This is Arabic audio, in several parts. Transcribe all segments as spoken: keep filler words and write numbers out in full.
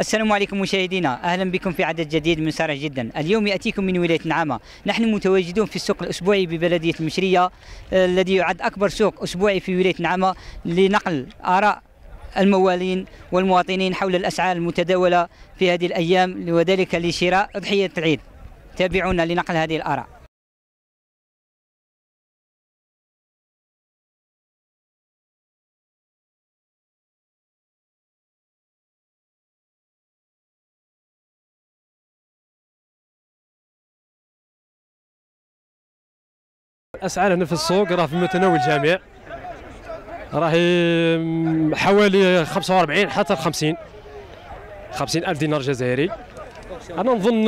السلام عليكم مشاهدينا، أهلا بكم في عدد جديد من سارع جدا. اليوم يأتيكم من ولاية نعامة. نحن متواجدون في السوق الأسبوعي ببلدية المشرية الذي يعد أكبر سوق أسبوعي في ولاية نعامة لنقل آراء الموالين والمواطنين حول الأسعار المتداولة في هذه الأيام، وذلك لشراء أضحية العيد. تابعونا لنقل هذه الآراء. الاسعار هنا في السوق راه في متناول الجميع، راهي حوالي خمسة وأربعين حتى خمسين خمسين ألف دينار جزائري. انا نظن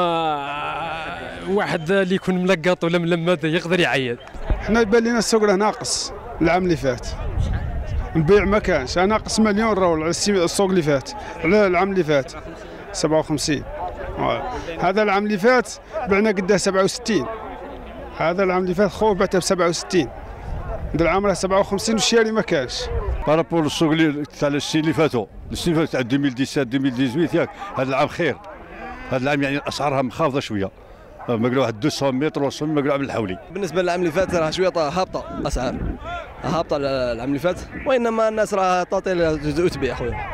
واحد اللي يكون ملقط ولا ملمد يقدر يعيد. حنا يبان لنا السوق راه ناقص العام اللي فات، البيع ما كانش، ناقص مليون رول على السوق اللي فات، على العام اللي فات سبعة وخمسين. هذا العام اللي فات بعنا قداه سبعة وستين، هذا العام اللي فات خوه بعته ب سبعة وستين، هذا العام راه سبعة وخمسين والشاري ما كانش. بارابور السوق اللي تاع السنين اللي فاتوا، السنين اللي فاتوا تاع ألفين وسبعطاش ألفين وثمانية ياك، هذا العام خير، هذا العام يعني اسعارها منخفضه شويه، ما قالوا واحد مئتين متر ثلاثمئة ما قالوا عام الحولي. بالنسبه للعام اللي فات راه شويه هابطه اسعار، هابطه العام اللي فات، وانما الناس راه تعطي جزء تبيع خويا.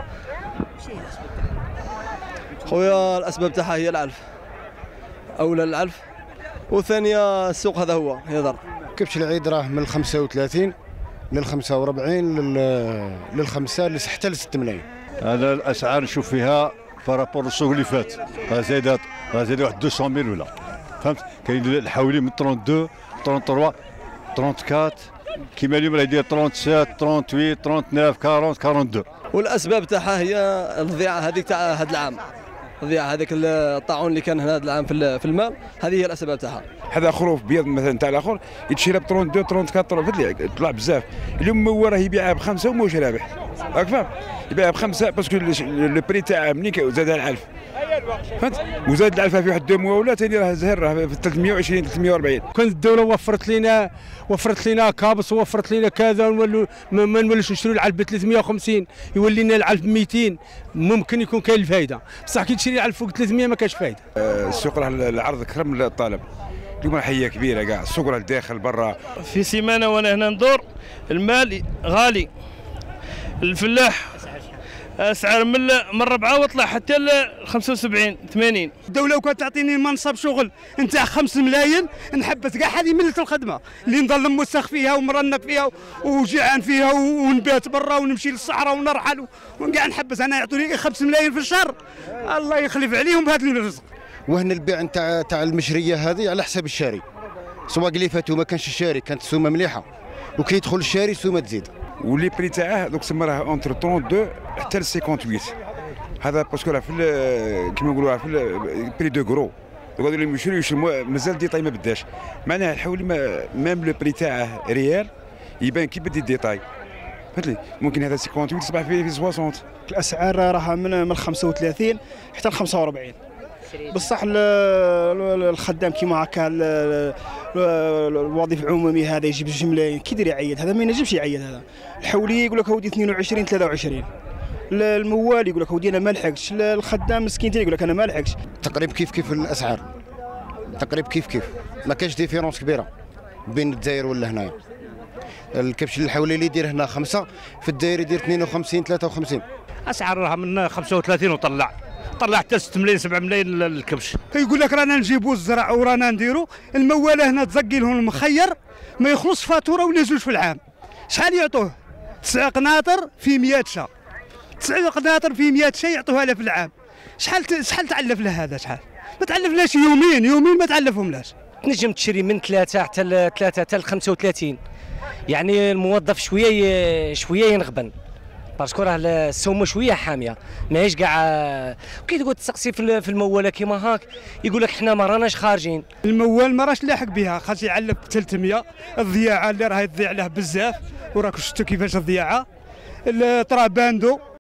خويا الاسباب تاعها هي العلف، اولا العلف، وثانيا السوق هذا هو يضر. كبش العيد راه من خمسة وثلاثين لل خمسة وأربعين للخمسة حتى ل ستة ملايين. هذا الاسعار نشوف فيها بارابور السوق اللي فات، راه زايده راه زايده واحد مئتين ميل ولا فهمت. كاين الحولي من اثنين وثلاثين ثلاثة وثلاثين أربعة وثلاثين، كيما اليوم راه يدير ثمانية وثلاثين ثمانية وثلاثين تسعة وثلاثين أربعين اثنين وأربعين. والاسباب تاعها هي الضيعه هذيك تاع هذا العام، الضيعه هذاك الطاعون اللي كان هذا العام في المال، هذه هي الاسباب تاعها. هذا خروف بيض مثلا تاع الاخر يتشرى ب اثنين وثلاثين أربعة وثلاثين، طلع بزاف. اليوم هو راه يبيعها بخمسه وماهوش رابح، راك فاهم؟ يبيعها بخمسه باسكو لو بري تاعها ملي زاد العلف، فهمت؟ وزاد العلف في واحد دو موا ولا ثاني راه زهر، راه في ثلاثمئة وعشرين ثلاثمئة وأربعين. كانت الدوله وفرت لنا وفرت لنا كابس ووفرت لنا كذا، ونولوا ما نولوش نشريو العلف ب ثلاثمئة وخمسين، يولي لنا العلف ب مئتين، ممكن يكون كاين الفائده، بصح كي تشري العلف فوق ثلاثمئة ما كاينش فائده. السوق راه العرض اكثر من الطلب، اليوم حيه كبيره كاع، السوق راه داخل برا. في سيمانه وانا هنا ندور، المال غالي، الفلاح اسعار من من ربعه وطلع حتى ل خمسة وسبعين ثمانين. الدوله وكانت تعطيني منصب شغل نتاع خمسة ملايين، نحبس كاع هذه ملة الخدمه اللي نظل موسخ فيها ومرنق فيها وجيعان فيها ونبات برا ونمشي للصحراء ونرحل وكاع نحبس. انا يعطوني خمسة ملايين في الشهر، الله يخلف عليهم بهذا الرزق. وهنا البيع نتاع تاع المشريه هذه على حساب الشاري، السواق اللي فاتوا ما كانش الشاري، كانت السومه مليحه، وكي يدخل الشاري السومه تزيد. واللي بري تاعه دوك تسمى راه اونتر اثنين وثلاثين حتى ل ثمانية وخمسين، هذا باسكو راه في كيما نقولوا في البري دو كرو، دوك اللي يشريو يشرو مازال ديتاي ما بداش، معناها الحولي ميم لو بري تاعه ريال يبان كي بدي ديتاي، فهمتني؟ ممكن هذا ثمانية وستين تصبح فيه في ستين. الاسعار راها من من خمسة وثلاثين حتى ل خمسة وأربعين، بصح الخدام كيما هكا الوظيفه العمومي هذا يجيب جوج ملايين، كي يدير يعيد؟ هذا ما ينجمش يعيد. هذا الحولي يقول لك هودي اثنين وعشرين ثلاثة وعشرين، الموال يقول لك هودي انا ما لحقتش، الخدام مسكين يقول لك انا ما لحقتش. تقريب كيف كيف الاسعار، تقريب كيف كيف، ما كاينش ديفيرونس كبيره بين الجزائر ولا هنايا. الكبش الحولي اللي يدير هنا خمسه، في الجزائر يدير اثنين وخمسين ثلاثة وخمسين. اسعار راها من خمسة وثلاثين وطلع طلع حتى ستة ملايين سبعة ملايين الكبش. يقول لك رانا نجيبوا الزرع ورانا نديروا، المواله هنا تزقي لهم المخير ما يخلص فاتوره ولا زوج في العام. شحال يعطوه؟ تسع قناطر في مئة شا، تسع قناطر في مئة شا يعطوها له في العام. شحال شحال تعلف له هذا؟ شحال؟ ما تعلفلاش يومين يومين ما تعلفهم لاش. تنجم تشري من ثلاثة حتى ثلاثة حتى خمسة وثلاثين، يعني الموظف شويه شويه ينغبن، باسكو راه السومه شويه حاميه، ماهيش كاع كي تقول تسقسي في المواله كيما هاك يقول لك حنا ما راناش خارجين. الموال ما راش لاحق بها، خاص يعلف ب ثلاثمئة. الضياعه اللي راهي تضيع له بزاف، وراك شفتوا كيفاش الضياعه. الطراباندو